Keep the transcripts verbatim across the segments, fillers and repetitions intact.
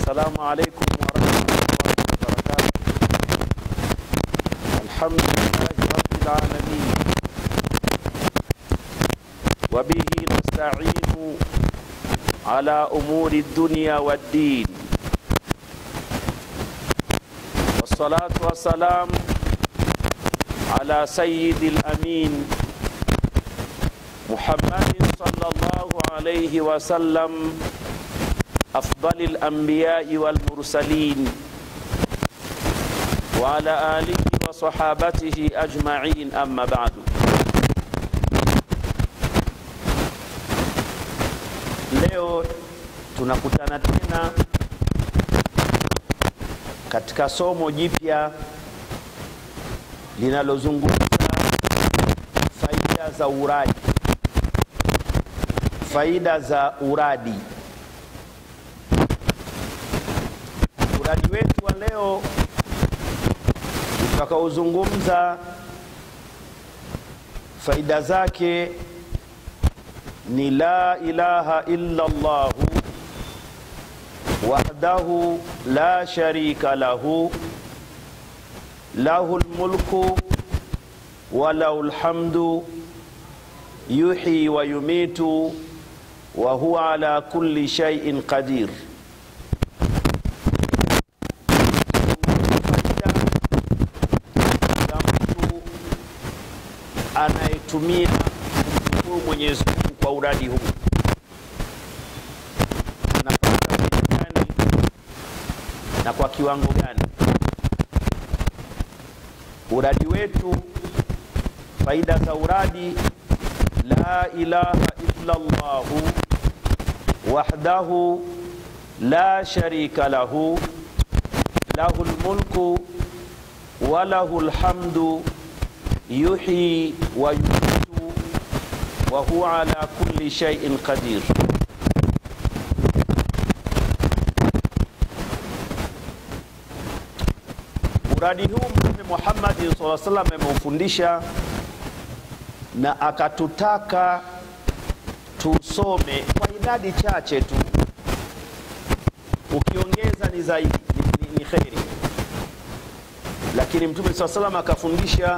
السلام عليكم ورحمة الله وبركاته. الحمد لله رب العالمين وبه نستعين على أمور الدنيا والدين، والصلاة والسلام على سيد الأمين محمد صلى الله عليه وسلم أفضل الأنبياء والمرسلين وعلى آله وصحابته أجمعين، أما بعد. Leo tunakutana tena katika somo jipya linalozungumza faida za uradi. Faida za uradi. Uradi wetu wa leo tutakaozungumza faida zake ni la ilaha illa Allah wahdahu la sharika lahu lahul mulku wa lahul hamdu yuhyi wa yumitu wa huwa ala kulli shay'in qadir. Anayetumia kumshukuru Mwenyezi Mungu kwa uradi huu anapata faida gani na kwa kiwango gani? Uradi wetu, faida za uradi: la ilaha illa Allah wahdahu la sharika lahu lahul mulku wa lahul hamdu yuhyi wa yumitu wa huwa ala kulli shay'in qadir. Uradi huu Mtume Muhammad sallallahu alaihi wasallam ameufundisha na akatutaka tusome kwa idadi chache tu, ukiongeza ni zaidi ni, ni, ni khairi. Lakini Mtume sallallahu alaihi wasallam akafundisha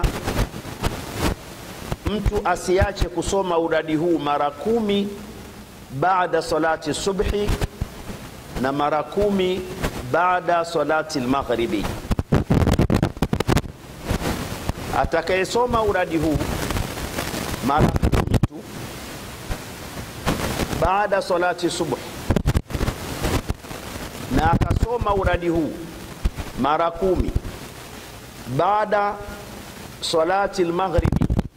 mtu asiache kusoma uradi huu mara kumi baada salati subhi na mara kumi baada salati al-maghribi. Atakayesoma uradi huu mara kumi tu baada salati subhi na akasoma uradi huu mara kumi baada salati al-maghribi,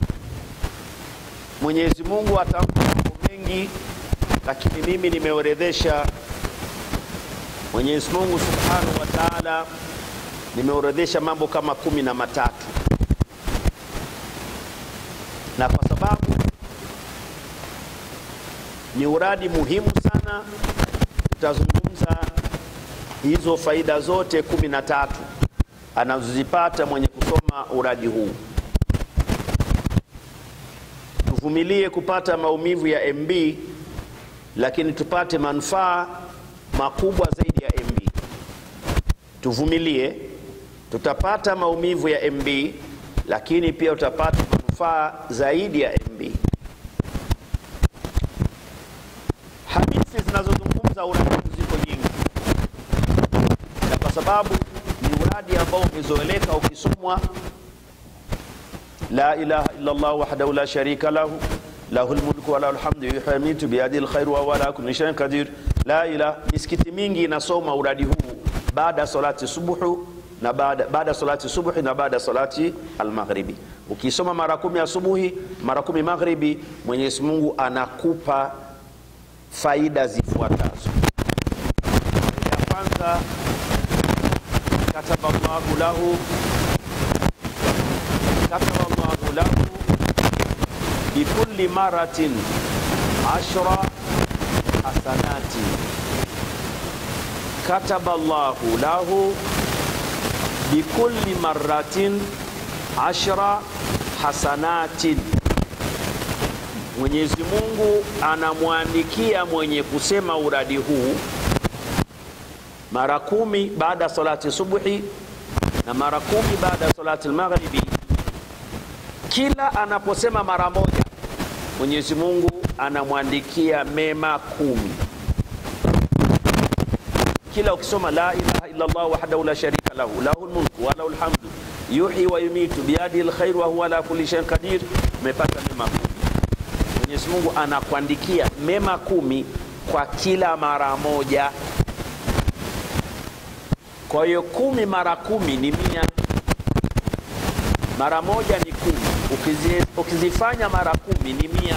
Mwenyezi Mungu atampa mambo mengi, lakini mimi nimeorodhesha. Mwenyezi Mungu Subhanahu wa Ta'ala nimeorodhesha mambo kama kumi na matatu, na kwa sababu ni uradi muhimu sana, tutazungumza hizo faida zote kumi na tatu anazozipata mwenye kusoma uradi huu. Tuvumilie kupata maumivu ya M B, lakini tupate manufaa makubwa zaidi ya M B. Tuvumilie, tutapata maumivu ya M B, lakini pia utapata manufaa zaidi ya M B. Hadithi zinazozungumza uradi ziko nyingi, na kwa sababu ni uradi ambao umezoeleka ukisomwa: la ilaha illa Allah wahdahu la sharika lahu lahul mulku wa lahul hamdu yuhyi wa yumitu biyadihil khairu wa huwa ala kulli shay'in qadir. La ilaha. Misikiti mingi inasoma uradi huu baada salati subuhu na baada baada salati subuhi na baada salati al-maghribi. Ukisoma mara kumi asubuhi, mara kumi maghribi, Mwenyezi Mungu anakupa faida zifuatazo. Ya kwanza, kataba Allahu lahu kataba Allahu lahu bikulli maratin ashra hasanati. Kataba Allahu lahu bikulli maratin ashra hasanatin. Mwenyezi Mungu anamwandikia mwenye kusema uradi huu mara kumi baada salati subuhi na mara kumi baada salati al-maghribi. Kila anaposema mara moja, Mwenyezi Mungu anamwandikia mema kumi. Kila ukisoma la ilaha illa Allah wahdahu la sharika lahu lahul mulku wa lahul hamdu yuhyi wa yumitu biyadihi alkhair wa huwa ala kulli shay'in qadir, umepata mema kumi. Mwenyezi Mungu anakuandikia mema kumi kwa kila mara moja. Kwa hiyo kumi mara kumi ni mia, mara moja ni kumi. Ukizi, ukizifanya mara kumi ni mia.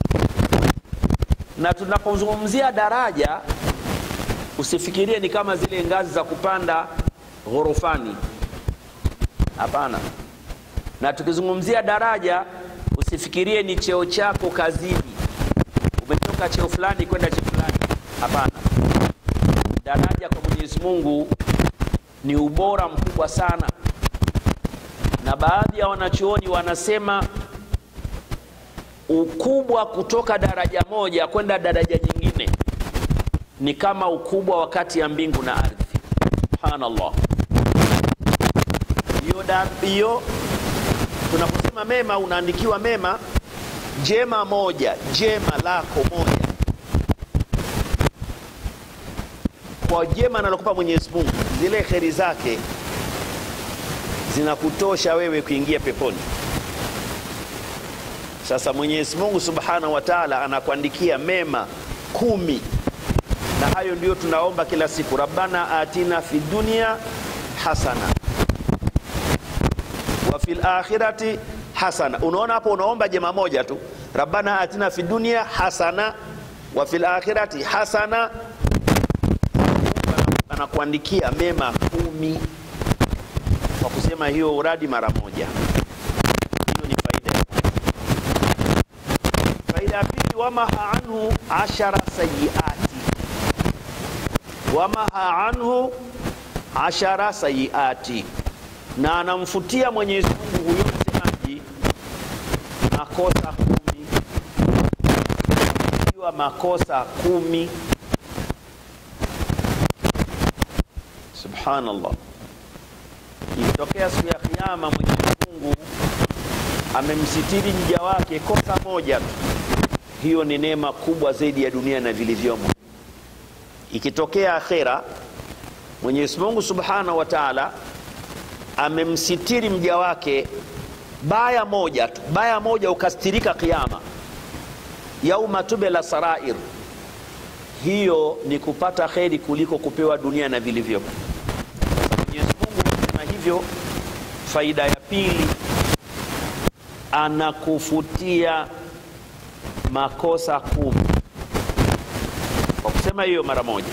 Na tunapozungumzia daraja, usifikirie ni kama zile ngazi za kupanda ghorofani. Hapana. Na tukizungumzia daraja, usifikirie ni cheo chako kazini, umetoka cheo fulani kwenda cheo fulani. Hapana. Daraja kwa Mwenyezi Mungu ni ubora mkubwa sana. Na baadhi ya wanachuoni wanasema ukubwa kutoka daraja moja kwenda daraja nyingine ni kama ukubwa wakati ya mbingu na ardhi. Subhanallah. Hiyo hiyo tunaposema mema, unaandikiwa mema jema moja, jema lako moja. Kwa jema analokupa Mwenyezi Mungu, zile kheri zake zinakutosha wewe kuingia peponi. Sasa Mwenyezi Mungu Subhanahu wa Ta'ala anakuandikia mema kumi. Na hayo ndio tunaomba kila siku, Rabbana atina fi dunya hasana wa fil akhirati hasana. Unaona hapo unaomba jema moja tu, Rabbana atina fi dunya hasana wa fil akhirati hasana, anakuandikia mema kumi kwa kusema hiyo uradi mara moja. Hiyo ni faida. Faida ya pili, wamaha anhu ashara sayiati. Wamaha anhu ashara sayiati, na anamfutia Mwenyezi Mungu huyo msemaji makosa kumi. Hiyo makosa kumi. Subhanallah. Ikitokea siku ya kiyama Mwenyezi Mungu amemsitiri mja wake kosa moja tu, hiyo ni neema kubwa zaidi ya dunia na vilivyomo. Ikitokea akhera Mwenyezi Mungu Subhanahu wa Ta'ala amemsitiri mja wake baya moja tu, baya moja ukastirika kiyama, yauma tubela sarair, hiyo ni kupata kheri kuliko kupewa dunia na vilivyomo. Mwenyezi Mungu anasema hivyo. Faida ya pili, anakufutia makosa kumi kwa kusema hiyo mara moja.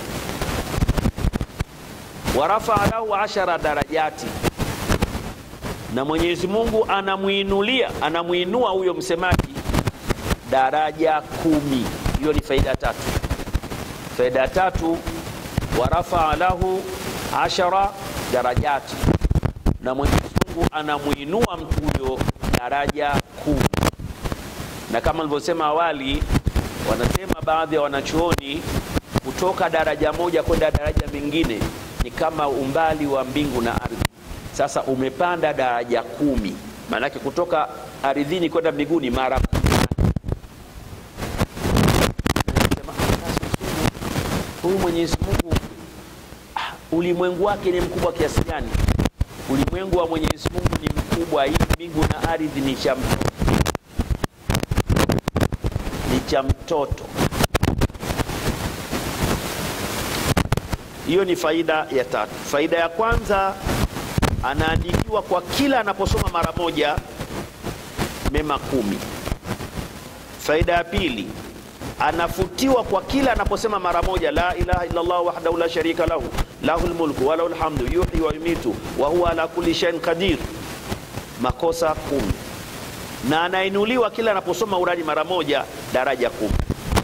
Warafa lahu ashara darajati, na Mwenyezi Mungu anamuinulia, anamuinua huyo msemaji daraja kumi. Hiyo ni faida tatu. Faida tatu, warafa lahu ashara darajati, na Mwenyezi Mungu anamuinua mtu huyo daraja kumi. Na kama nilivyosema awali, wanasema baadhi ya wanachuoni kutoka daraja moja kwenda daraja mingine ni kama umbali wa mbingu na ardhi. Sasa umepanda daraja kumi, maana yake kutoka ardhini kwenda mbinguni mara kumi. Huyu Mwenyezi Mungu ulimwengu wake ni mkubwa kiasi gani? Ulimwengu wa Mwenyezi Mungu ni mkubwa, hii mbingu na ardhi ni cha mtoto. Ni cha mtoto. Hiyo ni faida ya tatu. Faida ya kwanza, anaandikiwa kwa kila anaposoma mara moja mema kumi. Faida ya pili, anafutiwa kwa kila anaposema mara moja la ilaha illa Allah wahdahu la sharika lahu lahul mulku wa lahul hamdu yuhyi wa yumitu wa huwa ala kulli shay'in qadir, makosa kumi. Na anainuliwa kila anaposoma uradi mara moja daraja kumi.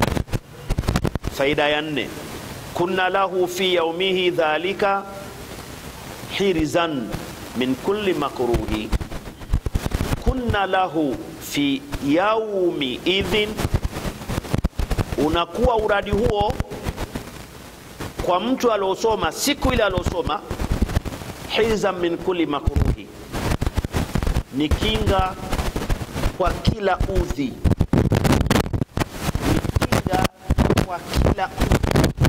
Faida ya nne, kunna lahu fi yaumihi dhalika hirzan min kulli makruhi. Kunna lahu fi yaumi idhin, unakuwa uradi huo kwa mtu alosoma siku ile alosoma, hirzan min kulli makruhi, ni kinga kwa kila udhi, ni kinga kwa kila udhi.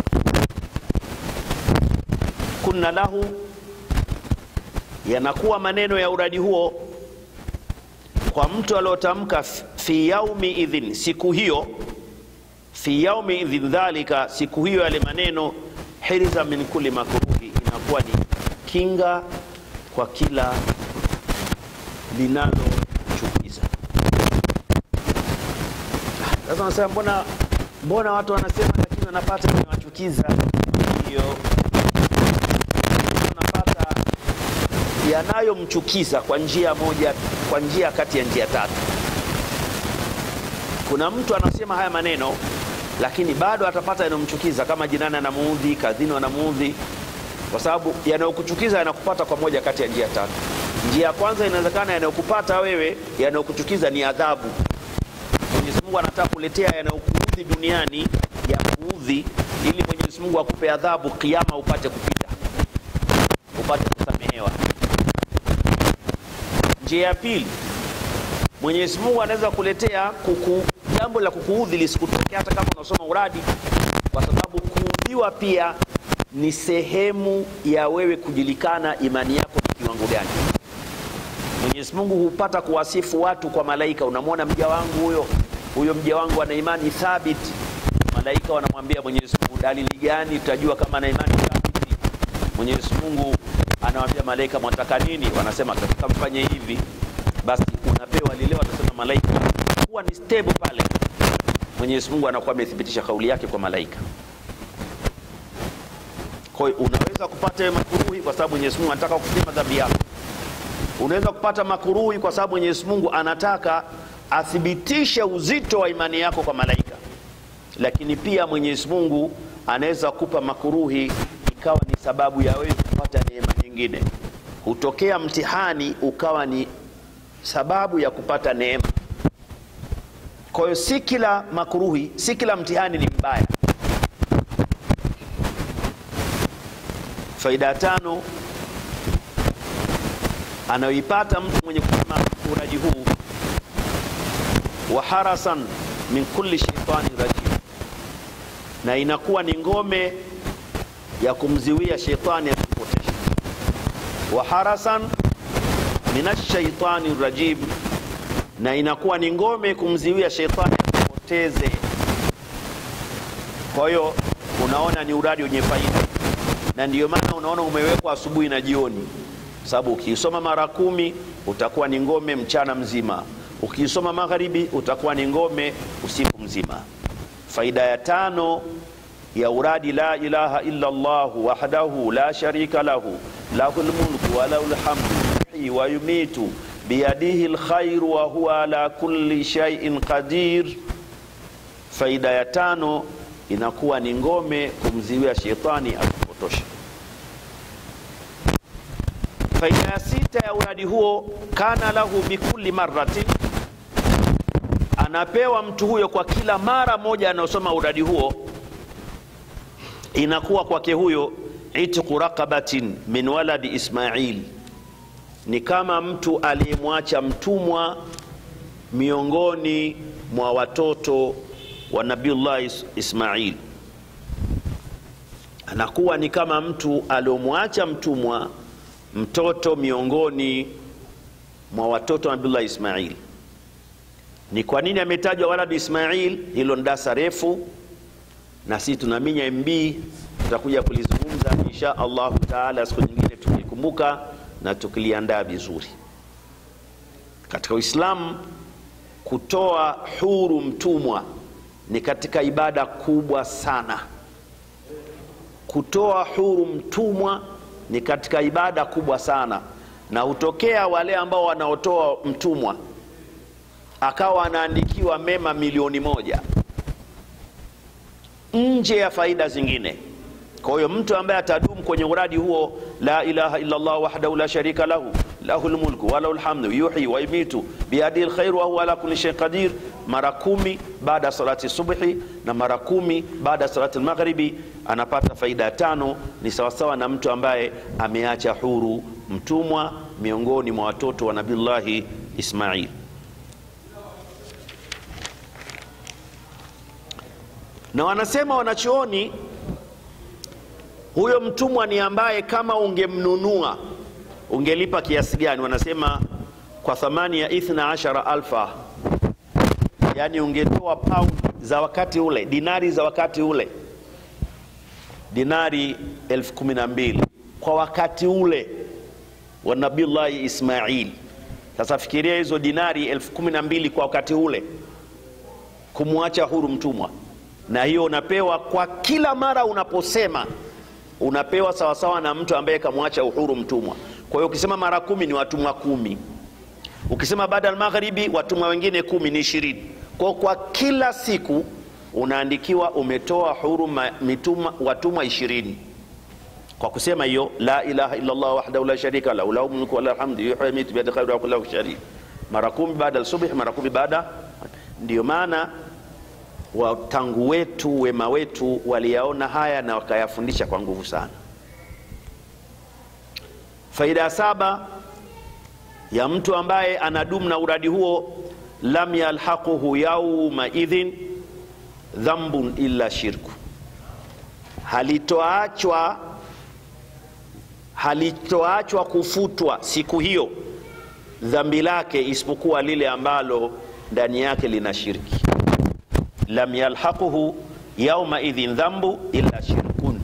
Kunna lahu, yanakuwa maneno ya uradi huo kwa mtu aliotamka fi yaumi idhin, siku hiyo, fi yaumi idhin dhalika, siku hiyo yale maneno, hirza min kulli makruhi, inakuwa ni kinga kwa kila linalochukiza. Sasa nasema mbona mbona watu wanasema lakini wanapata yanayochukiza? Hiyo wanapata yanayomchukiza kwa njia moja, kwa njia kati ya njia tatu. Kuna mtu anasema haya maneno lakini bado atapata yanayomchukiza, kama jirani anamuudhi, kazini anamuudhi, kwa sababu yanayokuchukiza yanakupata kwa moja kati ya njia tatu. Njia ya kwanza, inawezekana yanayokupata wewe, yanayokuchukiza ni adhabu. Mwenyezi Mungu anataka kuletea yanayokuudhi duniani ya kuudhi, ili Mwenyezi Mungu akupe adhabu kiyama, upate kupita, upate kusamehewa. Njia ya pili, Mwenyezi Mungu anaweza kuletea kuku, jambo la kukuudhi lisikutokee hata kama unasoma uradi, kwa sababu kuudhiwa pia ni sehemu ya wewe kujulikana imani yako ni kiwango gani. Mwenyezi Mungu hupata kuwasifu watu kwa malaika. Unamwona mja wangu huyo, huyo mja wangu ana imani thabiti. Malaika wanamwambia Mwenyezi Mungu, dalili gani tutajua kama ana imani thabiti? Mwenyezi Mungu anawaambia malaika, mwataka nini? Wanasema tunataka mfanye hivi. Basi unapewa lile, watasema malaika, huwa ni stable pale. Mwenyezi Mungu anakuwa amethibitisha kauli yake kwa malaika. Kwa hiyo unaweza kupata makruhi kwa sababu Mwenyezi Mungu anataka kufuta dhambi yako. Unaweza kupata makruhi kwa sababu Mwenyezi Mungu anataka athibitishe uzito wa imani yako kwa malaika. Lakini pia Mwenyezi Mungu anaweza kupa makruhi ikawa ni sababu ya wewe kupata neema nyingine. Hutokea mtihani ukawa ni sababu ya kupata neema. Kwa hiyo si kila makruhi, si kila mtihani ni mbaya. Faida tano anayoipata mtu mwenye kusema uradi huu, wa harasan min kulli shaitani rajim, na inakuwa ni ngome ya kumziwia shaitani asipoteshe. Wa harasan minash shaitani rajim, na inakuwa ni ngome kumziwia shaitani asipoteze. Kwa hiyo unaona ni uradi wenye faida, na ndiyo maana unaona umewekwa asubuhi na jioni, sababu ukisoma mara kumi utakuwa ni ngome mchana mzima, ukisoma magharibi utakuwa ni ngome usiku mzima. Faida ya tano ya uradi la ilaha illa Allah wahdahu la sharika lahu lahul mulku wa lahul hamdu yuhyi wa yumitu biyadihi alkhair wa huwa ala kulli shay'in qadir. Faida ya tano inakuwa ni ngome kumziwia shetani asipotoshe. Faida ya sita ya uradi huo, kana lahu bikulli marratin, anapewa mtu huyo kwa kila mara moja anaosoma uradi huo, inakuwa kwake huyo itqu raqabatin min waladi Ismail, ni kama mtu aliyemwacha mtumwa miongoni mwa watoto wa Nabiullah Ismail. Anakuwa ni kama mtu aliyomwacha mtumwa, mtoto miongoni mwa watoto wa Nabiullah Ismail. Ni kwa nini ametajwa waladi Ismail? Hilo ndasa refu, na sisi tunaminya M B, tutakuja kulizungumza insha Allah taala siku nyingine tukikumbuka na tukiliandaa vizuri. Katika Uislamu, kutoa huru mtumwa ni katika ibada kubwa sana. Kutoa huru mtumwa ni katika ibada kubwa sana, na hutokea wale ambao wanaotoa mtumwa akawa anaandikiwa mema milioni moja nje ya faida zingine. Kwa hiyo mtu ambaye atadumu kwenye uradi huo, la ilaha illa Allah wahdahu la sharika lahu lahul mulku wa lahul hamdu yuhyi wa yumitu biyadihi alkhair wa huwa ala kulli shay'in qadir, mara kumi baada salati subhi na mara kumi baada salati maghribi, anapata faida tano. Ni sawasawa na mtu ambaye ameacha huru mtumwa miongoni mwa watoto wa Nabiullahi Ismail. Na wanasema wanachuoni, huyo mtumwa ni ambaye kama ungemnunua ungelipa kiasi gani? Wanasema kwa thamani ya ithna ashara alfa, yani ungetoa pound za wakati ule, dinari za wakati ule, dinari elfu kumi na mbili kwa wakati ule wa Nabiullahi Ismail. Sasa fikiria hizo dinari elfu kumi na mbili kwa wakati ule kumwacha huru mtumwa, na hiyo unapewa kwa kila mara unaposema, unapewa sawasawa na mtu ambaye kamwacha uhuru mtumwa. Kwa hiyo ukisema mara kumi ni watumwa kumi, ukisema baada al-maghribi watumwa wengine kumi ni ishirini. Kwa kwa kila siku unaandikiwa umetoa huru mituma watumwa ishirini kwa kusema hiyo la ilaha illa Allah wahdahu la sharika lahu lahul mulku wa lahul hamdu yuhyi wa yumiitu biyadihi alkhayru wa huwa ala kulli shay'in qadir, mara kumi baada al-subh, mara kumi baada. Ndio maana watangu wetu wema wetu waliyaona haya na wakayafundisha kwa nguvu sana. Faida ya saba ya mtu ambaye anadumu na uradi huo, lam yalhaquhu yawma idhin dhambun illa shirku, halitoachwa halitoachwa kufutwa siku hiyo dhambi lake isipokuwa lile ambalo ndani yake lina shirki. Lam yalhaquhu yawma idhin dhambu illa shirkun,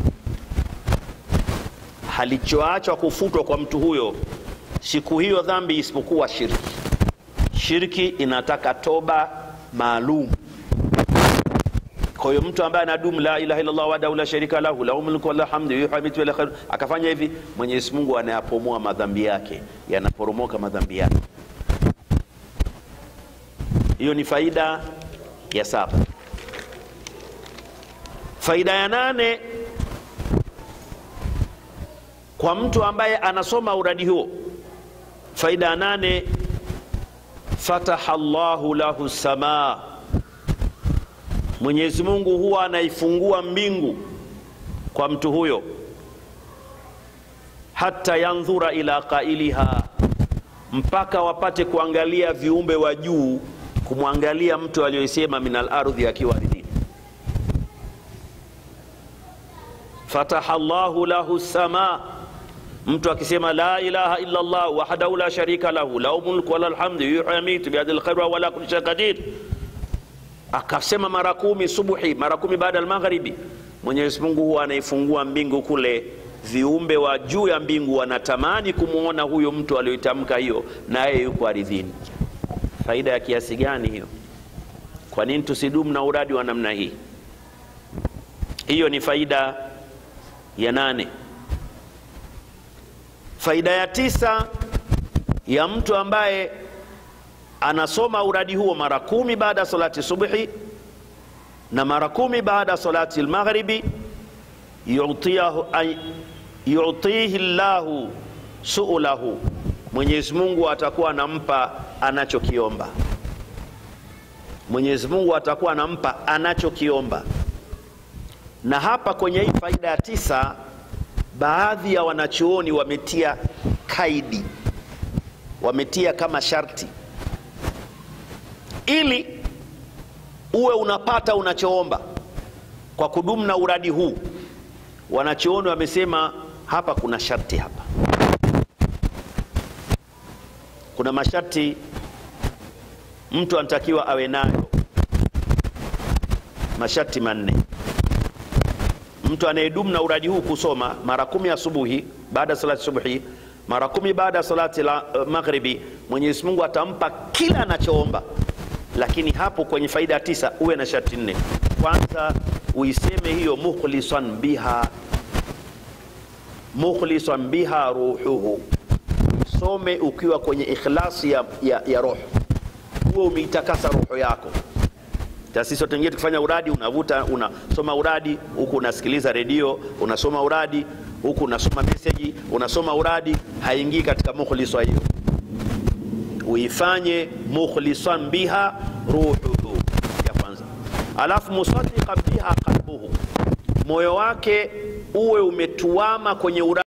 halichoachwa kufutwa kwa mtu huyo siku hiyo dhambi isipokuwa shirki. Shirki inataka toba maalum. Kwa hiyo mtu ambaye anadumu la ilaha illa Allah wahdahu la sharika lahu lahul mulku wa lahul hamdu yuhyi wa yumiitu biyadihi alkhayr, akafanya hivi, Mwenyezi Mungu anayapomoa madhambi yake, yanaporomoka madhambi yake. Hiyo ni faida ya saba. Faida ya nane, kwa mtu ambaye anasoma uradi huo, faida ya nane, fataha Allahu lahu samaa, Mwenyezi Mungu huwa anaifungua mbingu kwa mtu huyo, hata yandhura ila qailiha, mpaka wapate kuangalia viumbe wa juu, kumwangalia mtu aliyosema minal ardhi, akiwa ardhini. Fataha Allahu lahu samaa, mtu akisema la ilaha illa Allah wahdahu la sharika lahu lahul mulku wa lahul hamdu yuhyi wa yumiitu biyadihi alkhayru wa huwa ala kulli shay'in qadir, akasema mara kumi subuhi, mara kumi baada al-maghribi, Mwenyezi Mungu huwa anaifungua mbingu kule, viumbe wa juu ya mbingu wanatamani kumuona huyo mtu aliyotamka hiyo, naye yuko ardhini. Faida ya kiasi gani hiyo? Kwa nini tusidumu na uradi wa namna hii? Hiyo ni faida ya nane. Faida ya tisa ya mtu ambaye anasoma uradi huo mara kumi baada salati subhi na mara kumi baada salati al-maghribi, yu'tiyahu ay yu'tihi Allahu su'ulahu, Mwenyezi Mungu atakuwa anampa anachokiomba. Mwenyezi Mungu atakuwa anampa anachokiomba. Na hapa kwenye hii faida ya tisa, baadhi ya wanachuoni wametia kaidi, wametia kama sharti, ili uwe unapata unachoomba kwa kudumu na uradi huu. Wanachuoni wamesema hapa kuna sharti, hapa kuna masharti mtu anatakiwa awe nayo, masharti manne. Mtu anayedumu na uradi huu kusoma mara kumi asubuhi baada salati subuhi, mara kumi baada salati la uh, maghribi, Mwenyezi Mungu atampa kila anachoomba. Lakini hapo kwenye faida tisa uwe na sharti nne. Kwanza, uiseme hiyo mukhlisan biha, mukhlisan biha ruhuhu, some ukiwa kwenye ikhlasi ya, ya, ya roho, uwe umeitakasa roho yako. Sisi sote tengine tukifanya uradi, unavuta unasoma uradi huku unasikiliza redio, unasoma uradi huku unasoma message, unasoma uradi, haingii katika mukhliswa hiyo. uifanye mukhlisan biha ruhuhu, ya kwanza. Alafu musaddiqan biha qalbuhu, moyo wake uwe umetuama kwenye